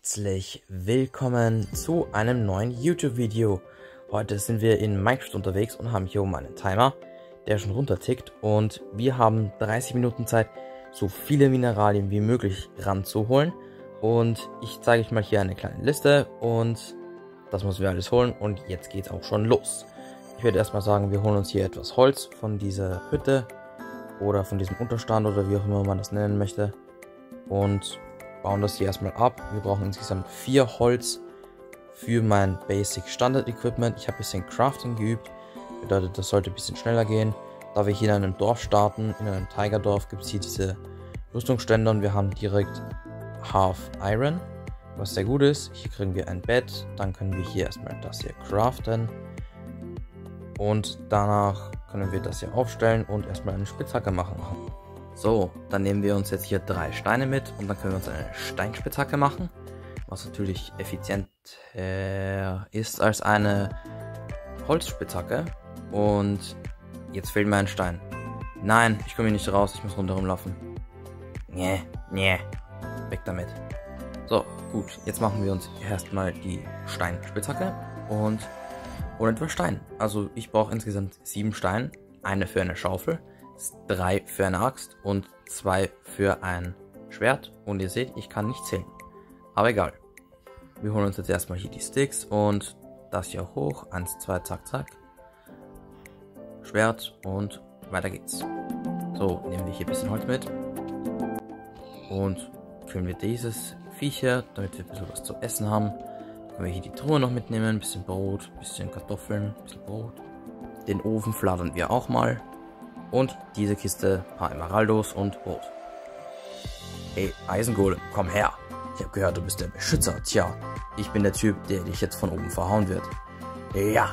Herzlich willkommen zu einem neuen YouTube-Video. Heute sind wir in Minecraft unterwegs und haben hier oben einen Timer, der schon runtertickt, und wir haben 30 Minuten Zeit, so viele Mineralien wie möglich ranzuholen. Und ich zeige euch mal hier eine kleine Liste und das müssen wir alles holen, und jetzt geht's auch schon los. Ich würde erstmal sagen, wir holen uns hier etwas Holz von dieser Hütte oder von diesem Unterstand oder wie auch immer man das nennen möchte und bauen das hier erstmal ab. Wir brauchen insgesamt 4 Holz für mein Basic Standard Equipment. Ich habe ein bisschen Crafting geübt, bedeutet, das sollte ein bisschen schneller gehen. Da wir hier in einem Dorf starten, in einem Tigerdorf, gibt es hier diese Rüstungsständer und wir haben direkt Half Iron, was sehr gut ist. Hier kriegen wir ein Bett, dann können wir hier erstmal das hier craften und danach können wir das hier aufstellen und erstmal eine Spitzhacke machen. So, dann nehmen wir uns jetzt hier 3 Steine mit und dann können wir uns eine Steinspitzhacke machen, was natürlich effizienter ist als eine Holzspitzhacke. Und jetzt fehlt mir ein Stein. Nein, ich komme hier nicht raus, ich muss rundherum laufen. Nee, weg damit. So, gut, jetzt machen wir uns erstmal die Steinspitzhacke und holen etwas Stein. Also ich brauche insgesamt 7 Steine, eine für eine Schaufel, 3 für eine Axt und 2 für ein Schwert. Und ihr seht, ich kann nicht zählen. Aber egal. Wir holen uns jetzt erstmal hier die Sticks und das hier hoch. 1, 2, zack, zack. Schwert und weiter geht's. So, nehmen wir hier ein bisschen Holz mit. Und füllen wir dieses Viech hier, damit wir ein bisschen was zu essen haben. Dann können wir hier die Truhe noch mitnehmen. Ein bisschen Brot, ein bisschen Kartoffeln, ein bisschen Brot. Den Ofen fladern wir auch mal. Und diese Kiste, ein paar Emeraldos und Brot. Hey, Eisengolem, komm her. Ich habe gehört, du bist der Beschützer. Tja, ich bin der Typ, der dich jetzt von oben verhauen wird. Ja.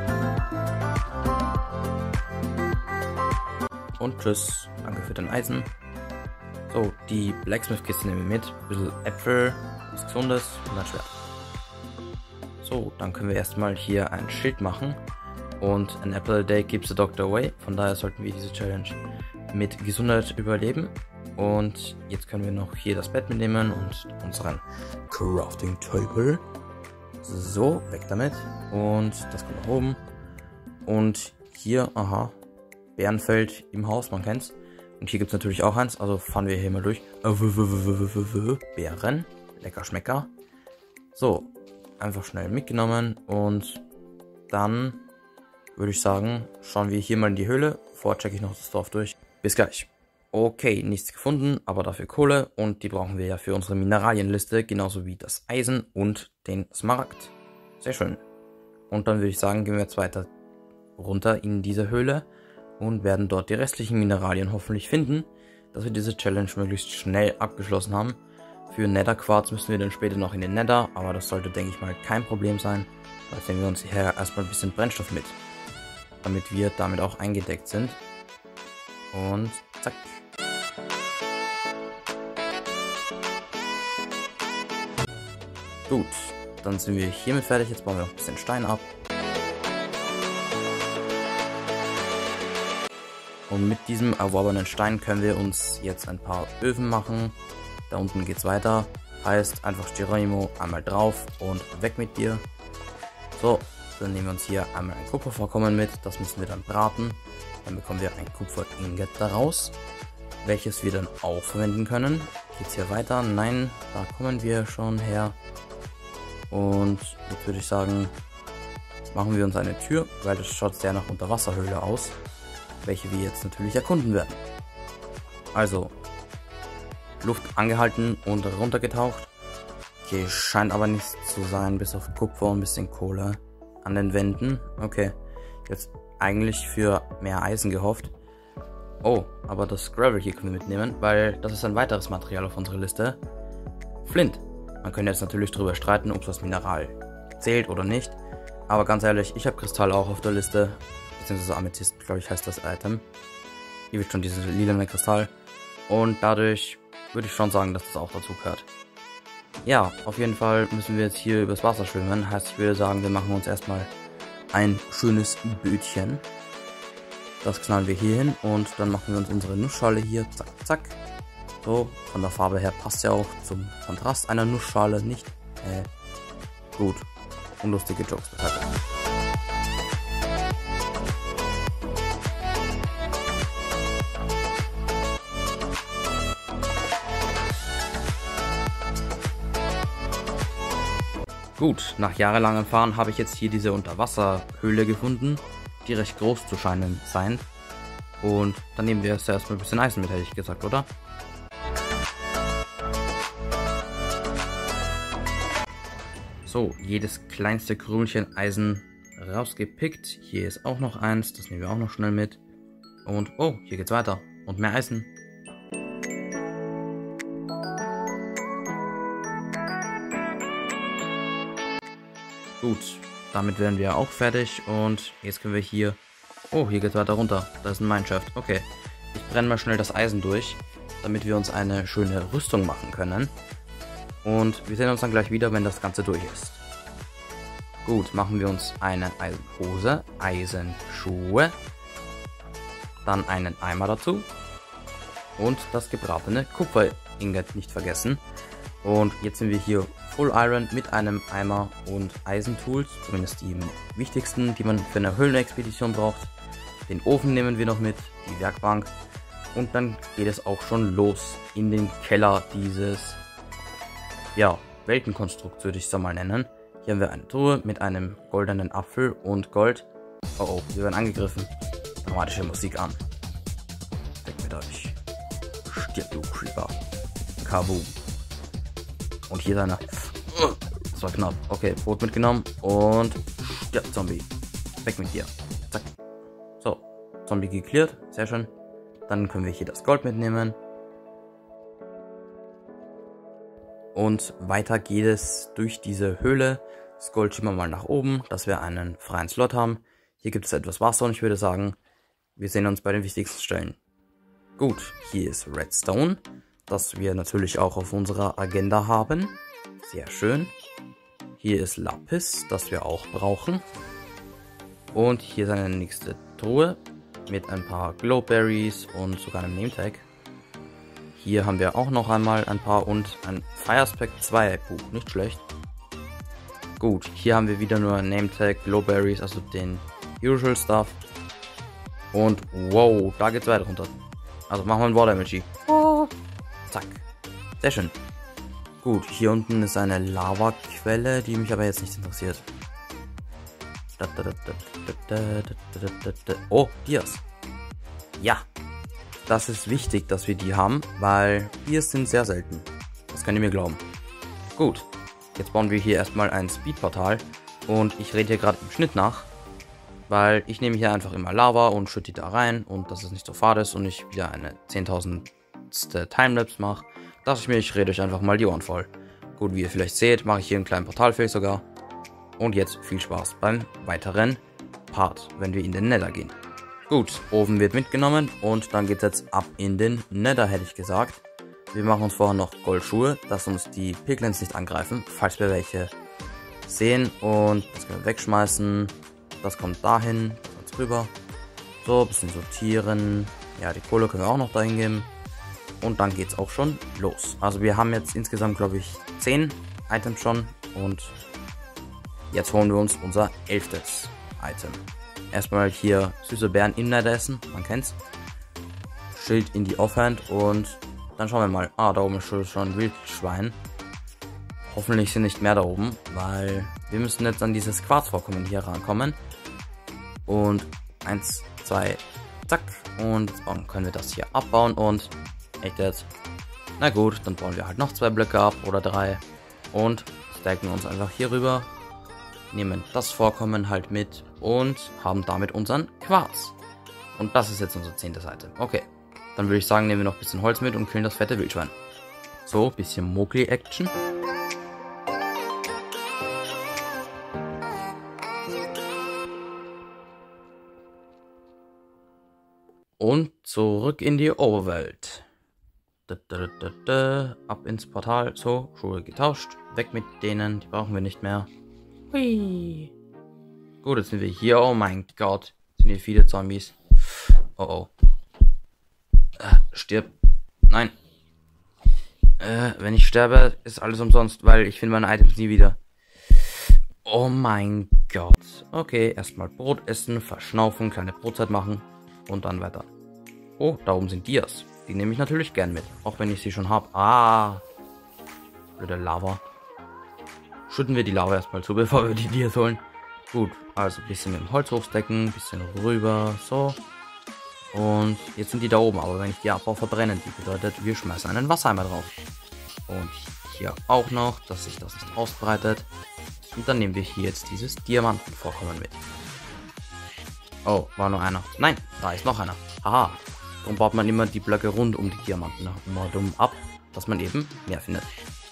Und tschüss. Danke für dein Eisen. So, die Blacksmith-Kiste nehmen wir mit. Ein bisschen Äpfel, was Gesundes und ein Schwert. So, dann können wir erstmal hier ein Schild machen. Und an apple a day keeps the doctor away. Von daher sollten wir diese Challenge mit Gesundheit überleben. Und jetzt können wir noch hier das Bett mitnehmen und unseren Crafting Table. So, weg damit. Und das kommt nach oben. Und hier, aha, Bärenfeld im Haus, man kennt's. Und hier gibt es natürlich auch eins, also fahren wir hier mal durch. Bären, lecker Schmecker. So, einfach schnell mitgenommen und dann würde ich sagen, schauen wir hier mal in die Höhle. Vorher checke ich noch das Dorf durch. Bis gleich. Okay, nichts gefunden, aber dafür Kohle. Und die brauchen wir ja für unsere Mineralienliste, genauso wie das Eisen und den Smaragd. Sehr schön. Und dann würde ich sagen, gehen wir jetzt weiter runter in diese Höhle und werden dort die restlichen Mineralien hoffentlich finden, dass wir diese Challenge möglichst schnell abgeschlossen haben. Für Netherquarz müssen wir dann später noch in den Nether, aber das sollte, denke ich mal, kein Problem sein. Da nehmen wir uns hier erstmal ein bisschen Brennstoff mit, damit wir damit auch eingedeckt sind. Und zack. Gut, dann sind wir hiermit fertig. Jetzt bauen wir noch ein bisschen Stein ab. Und mit diesem erworbenen Stein können wir uns jetzt ein paar Öfen machen. Da unten geht's weiter. Heißt einfach Geronimo einmal drauf und weg mit dir. So. Dann nehmen wir uns hier einmal ein Kupfervorkommen mit, das müssen wir dann braten. Dann bekommen wir ein Kupfer-Ingot daraus, welches wir dann auch verwenden können. Geht's hier weiter? Nein, da kommen wir schon her. Und jetzt würde ich sagen, machen wir uns eine Tür, weil das schaut sehr nach Unterwasserhöhle aus, welche wir jetzt natürlich erkunden werden. Also, Luft angehalten und runtergetaucht. Okay, scheint aber nichts zu sein, bis auf Kupfer und ein bisschen Kohle an den Wänden. Okay, jetzt eigentlich für mehr Eisen gehofft. Oh, aber das Gravel hier können wir mitnehmen, weil das ist ein weiteres Material auf unserer Liste. Flint. Man könnte jetzt natürlich darüber streiten, ob das Mineral zählt oder nicht. Aber ganz ehrlich, ich habe Kristall auch auf der Liste. Beziehungsweise Amethyst, glaube ich, heißt das Item. Hier wird schon dieses lilane Kristall. Und dadurch würde ich schon sagen, dass das auch dazu gehört. Ja, auf jeden Fall müssen wir jetzt hier übers Wasser schwimmen. Heißt, ich würde sagen, wir machen uns erstmal ein schönes Bötchen. Das knallen wir hier hin und dann machen wir uns unsere Nussschale hier. Zack, zack. So, von der Farbe her passt ja auch zum Kontrast einer Nussschale, nicht? Gut. Unlustige Jokes beiseite. Gut, nach jahrelangem Fahren habe ich jetzt hier diese Unterwasserhöhle gefunden, die recht groß zu scheinen scheint. Und dann nehmen wir erst mal ein bisschen Eisen mit, hätte ich gesagt, oder? So, jedes kleinste Krümelchen Eisen rausgepickt. Hier ist auch noch eins, das nehmen wir auch noch schnell mit. Und, oh, hier geht's weiter. Und mehr Eisen. Gut, damit wären wir auch fertig und jetzt können wir hier... Oh, hier geht's weiter runter. Da ist ein Mineshaft. Okay, ich brenne mal schnell das Eisen durch, damit wir uns eine schöne Rüstung machen können. Und wir sehen uns dann gleich wieder, wenn das Ganze durch ist. Gut, machen wir uns eine Eisenhose, Eisenschuhe, dann einen Eimer dazu und das gebratene Kupfer-Ingot nicht vergessen. Und jetzt sind wir hier Full Iron mit einem Eimer und Eisentools, zumindest die wichtigsten, die man für eine Höhlenexpedition braucht. Den Ofen nehmen wir noch mit, die Werkbank und dann geht es auch schon los in den Keller dieses, ja, Weltenkonstrukt würde ich es mal nennen. Hier haben wir eine Truhe mit einem goldenen Apfel und Gold. Oh oh, wir werden angegriffen. Dramatische Musik an. Weg mit euch. Stirb, du Creeper. Kaboom. Und hier ist einer. Das war knapp. Okay, Boot mitgenommen. Und stirb, Zombie. Weg mit dir. Zack. So, Zombie geklärt. Sehr schön. Dann können wir hier das Gold mitnehmen. Und weiter geht es durch diese Höhle. Das Gold schieben wir mal nach oben, dass wir einen freien Slot haben. Hier gibt es etwas Wasser und ich würde sagen, wir sehen uns bei den wichtigsten Stellen. Gut, hier ist Redstone, das wir natürlich auch auf unserer Agenda haben. Sehr schön. Hier ist Lapis, das wir auch brauchen. Und hier ist eine nächste Truhe mit ein paar Glowberries und sogar einem Nametag. Hier haben wir auch noch einmal ein paar und ein Firespec 2 Buch, nicht schlecht. Gut, hier haben wir wieder nur ein Nametag, Glowberries, also den Usual Stuff. Und wow, da geht's weiter runter. Also machen wir ein Water Emoji. Oh. Zack. Sehr schön. Gut, hier unten ist eine Lavaquelle, die mich aber jetzt nicht interessiert. Oh, Dias. Ja. Das ist wichtig, dass wir die haben, weil Dias sind sehr selten. Das könnt ihr mir glauben. Gut. Jetzt bauen wir hier erstmal ein Speedportal. Und ich rede hier gerade im Schnitt nach. Weil ich nehme hier einfach immer Lava und schütte die da rein. Und dass es nicht so fad ist und ich wieder eine 10.000. Timelapse mache. Dachte ich mir, ich rede euch einfach mal die Ohren voll. Gut, wie ihr vielleicht seht, mache ich hier einen kleinen Portalfeld sogar. Und jetzt viel Spaß beim weiteren Part, wenn wir in den Nether gehen. Gut, Ofen wird mitgenommen und dann geht es jetzt ab in den Nether, hätte ich gesagt. Wir machen uns vorher noch Goldschuhe, dass uns die Piglins nicht angreifen, falls wir welche sehen. Und das können wir wegschmeißen. Das kommt dahin, ganz rüber. So, ein bisschen sortieren. Ja, die Kohle können wir auch noch dahin geben. Und dann geht's auch schon los. Also wir haben jetzt insgesamt, glaube ich, 10 Items schon. Und jetzt holen wir uns unser 11. Item. Erstmal hier süße Beeren im Nether essen, man kennt's. Schild in die Offhand und dann schauen wir mal. Ah, da oben ist schon ein Wildschwein. Hoffentlich sind nicht mehr da oben, weil wir müssen jetzt an dieses Quarzvorkommen hier rankommen. Und 1, 2, zack. Und jetzt können wir das hier abbauen und echt jetzt. Na gut, dann bauen wir halt noch 2 Blöcke ab oder 3 und stacken uns einfach hier rüber. Nehmen das Vorkommen halt mit und haben damit unseren Quarz. Und das ist jetzt unser 10. Item. Okay, dann würde ich sagen, nehmen wir noch ein bisschen Holz mit und killen das fette Wildschwein. So, bisschen Mowgli-Action. Und zurück in die Overwelt. Ab ins Portal. So, Schuhe getauscht. Weg mit denen, die brauchen wir nicht mehr. Hui. Gut, jetzt sind wir hier. Oh mein Gott. Sind hier viele Zombies. Oh oh. Stirb. Nein. Wenn ich sterbe, ist alles umsonst, weil ich finde meine Items nie wieder. Oh mein Gott. Okay, erstmal Brot essen, verschnaufen, kleine Brotzeit machen und dann weiter. Oh, da oben sind Dias. Die nehme ich natürlich gern mit, auch wenn ich sie schon habe. Ah, blöde Lava. Schütten wir die Lava erstmal zu, bevor wir die Dias holen. Gut, also ein bisschen mit dem Holz hochstecken, ein bisschen rüber, so. Und jetzt sind die da oben, aber wenn ich die abbaue, verbrennen die. Bedeutet, wir schmeißen einen Wassereimer drauf. Und hier auch noch, dass sich das nicht ausbreitet. Und dann nehmen wir hier jetzt dieses Diamantenvorkommen mit. Oh, war nur einer. Nein, da ist noch einer. Haha. Darum baut man immer die Blöcke rund um die Diamanten immer dumm ab, dass man eben mehr findet.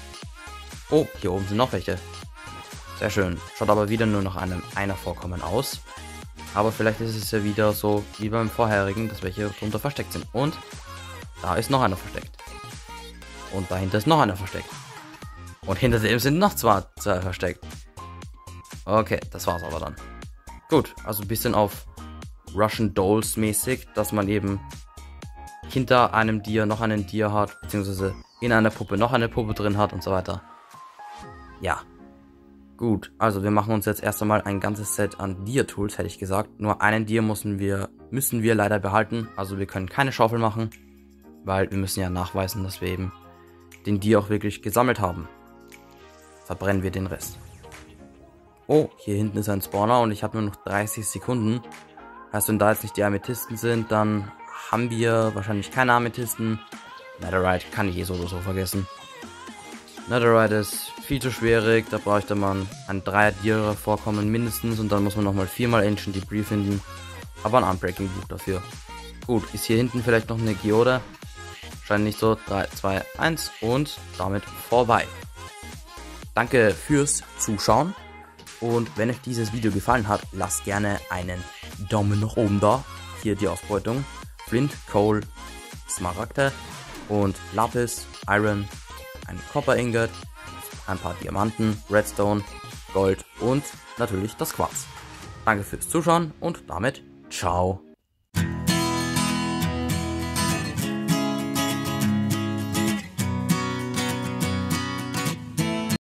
Oh, hier oben sind noch welche. Sehr schön. Schaut aber wieder nur nach einer Vorkommen aus. Aber vielleicht ist es ja wieder so wie beim vorherigen, dass welche drunter versteckt sind. Und da ist noch einer versteckt. Und dahinter ist noch einer versteckt. Und hinter dem sind noch zwei versteckt. Okay, das war's aber dann. Gut, also ein bisschen auf Russian Dolls mäßig, dass man eben hinter einem Dia noch einen Dia hat, beziehungsweise in einer Puppe noch eine Puppe drin hat und so weiter. Ja. Gut, also wir machen uns jetzt erst einmal ein ganzes Set an Dia-Tools, hätte ich gesagt. Nur einen Dia müssen wir leider behalten. Also wir können keine Schaufel machen, weil wir müssen ja nachweisen, dass wir eben den Dia auch wirklich gesammelt haben. Verbrennen wir den Rest. Oh, hier hinten ist ein Spawner und ich habe nur noch 30 Sekunden. Heißt, wenn da jetzt nicht die Amethysten sind, dann haben wir wahrscheinlich keine Amethysten. Netherite kann ich eh so oder so vergessen. Netherite ist viel zu schwierig, da bräuchte man ein 3er Vorkommen mindestens und dann muss man nochmal 4-mal Ancient Debris finden. Aber ein Unbreaking Buch dafür. Gut, ist hier hinten vielleicht noch eine Geode? Scheint nicht so. 3, 2, 1 und damit vorbei. Danke fürs Zuschauen und wenn euch dieses Video gefallen hat, lasst gerne einen Daumen nach oben da. Hier die Ausbeutung. Flint, Coal, Smaragde und Lapis, Iron, ein Copper Ingot, ein paar Diamanten, Redstone, Gold und natürlich das Quarz. Danke fürs Zuschauen und damit ciao.